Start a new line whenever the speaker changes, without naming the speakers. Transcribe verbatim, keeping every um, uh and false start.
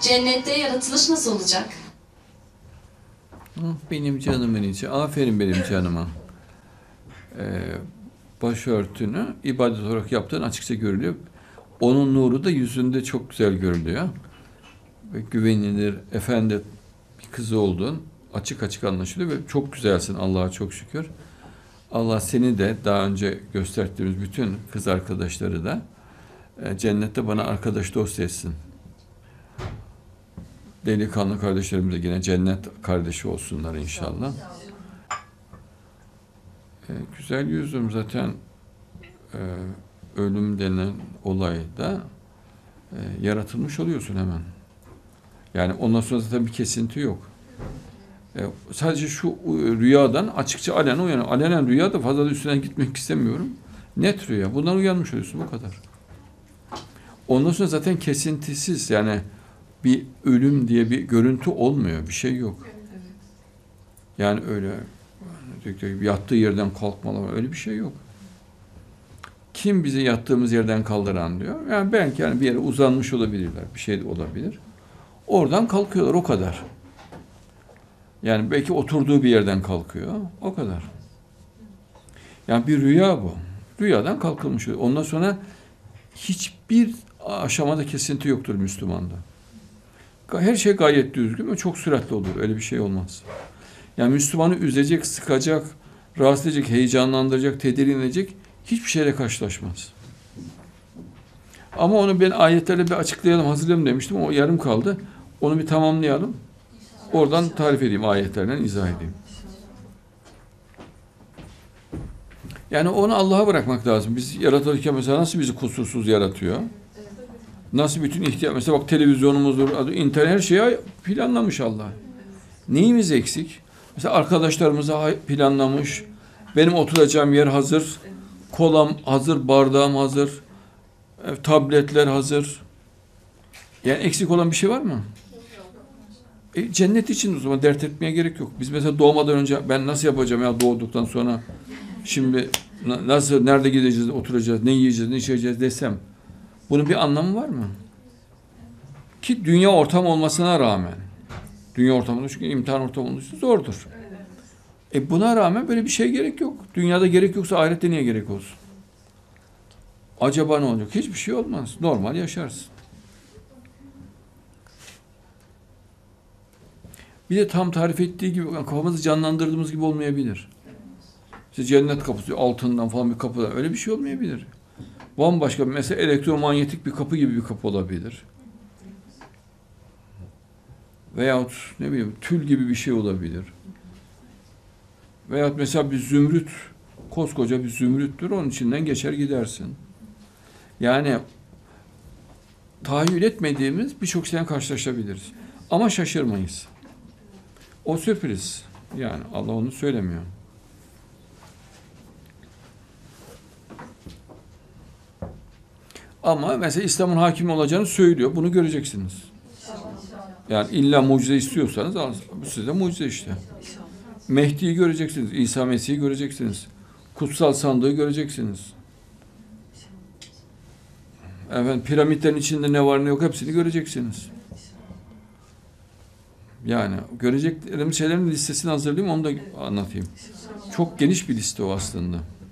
Cennette yaratılış nasıl olacak?
Benim canımın içi. Aferin benim canıma. Ee, başörtünü ibadet olarak yaptığın açıkça görülüyor. Onun nuru da yüzünde çok güzel görülüyor. Ve güvenilir, efendi bir kızı oldun. Açık açık anlaşılıyor ve çok güzelsin, Allah'a çok şükür. Allah seni de daha önce gösterdiğimiz bütün kız arkadaşları da e, cennette bana arkadaş dost etsin. Delikanlı kardeşlerimiz de yine cennet kardeşi olsunlar inşallah. E, güzel yüzüm zaten e, ölüm denen olayda e, yaratılmış oluyorsun hemen. Yani ondan sonra zaten bir kesinti yok. E, sadece şu rüyadan açıkça alenen uyanıyor. Alenen rüya da fazla da üstüne gitmek istemiyorum. Net rüya. Bundan uyanmış oluyorsun bu kadar. Ondan sonra zaten kesintisiz, yani bir ölüm diye bir görüntü olmuyor. Bir şey yok. Yani öyle yattığı yerden kalkmalar, öyle bir şey yok. Kim bizi yattığımız yerden kaldıran diyor. Yani belki yani bir yere uzanmış olabilirler. Bir şey de olabilir. Oradan kalkıyorlar, o kadar. Yani belki oturduğu bir yerden kalkıyor. O kadar. Yani bir rüya bu. Rüyadan kalkılmış. Ondan sonra hiçbir aşamada kesinti yoktur Müslümanda. Her şey gayet düzgün ve çok süratli olur. Öyle bir şey olmaz. Yani Müslümanı üzecek, sıkacak, rahatsız edecek, heyecanlandıracak, tedirgin edecek hiçbir şeyle karşılaşmaz. Ama onu ben ayetlerle bir açıklayalım, hazırlayalım demiştim. O yarım kaldı. Onu bir tamamlayalım. Oradan tarif edeyim, ayetlerden izah edeyim. Yani onu Allah'a bırakmak lazım. Biz yaratırken mesela nasıl bizi kusursuz yaratıyor? Nasıl bütün ihtiyaç, mesela bak televizyonumuzdur, internet, her şeyi planlamış Allah. Neyimiz eksik? Mesela arkadaşlarımıza planlamış. Benim oturacağım yer hazır. Kolam hazır, bardağım hazır. Tabletler hazır. Yani eksik olan bir şey var mı? E, cennet için o zaman dert etmeye gerek yok. Biz mesela doğmadan önce ben nasıl yapacağım ya doğduktan sonra, şimdi nasıl, nerede gideceğiz, oturacağız, ne yiyeceğiz, ne içeceğiz desem, bunun bir anlamı var mı? Ki dünya ortam olmasına rağmen, dünya ortamında çünkü imtihan ortamı olduğu için zordur. E buna rağmen böyle bir şey gerek yok. Dünyada gerek yoksa ahirette niye gerek olsun? Acaba ne olacak? Hiçbir şey olmaz. Normal yaşarsın. Bir de tam tarif ettiği gibi kafamızı canlandırdığımız gibi olmayabilir. İşte cennet kapısı altından falan bir kapı, öyle bir şey olmayabilir. Bambaşka mesela elektromanyetik bir kapı gibi bir kapı olabilir. Veyahut ne bileyim tül gibi bir şey olabilir. Veyahut mesela bir zümrüt, koskoca bir zümrüttür, onun içinden geçer gidersin. Yani tahayyül etmediğimiz birçok şeyden karşılaşabiliriz. Ama şaşırmayız. O sürpriz. Yani Allah onu söylemiyor. Ama mesela İslam'ın hakim olacağını söylüyor. Bunu göreceksiniz. Yani illa mucize istiyorsanız size mucize işte. Mehdi'yi göreceksiniz. İsa Mesih'i göreceksiniz. Kutsal sandığı göreceksiniz. Efendim, piramitlerin içinde ne var ne yok hepsini göreceksiniz. Yani göreceklerim şeylerin listesini hazırlayayım, onu da anlatayım. Çok geniş bir liste o aslında.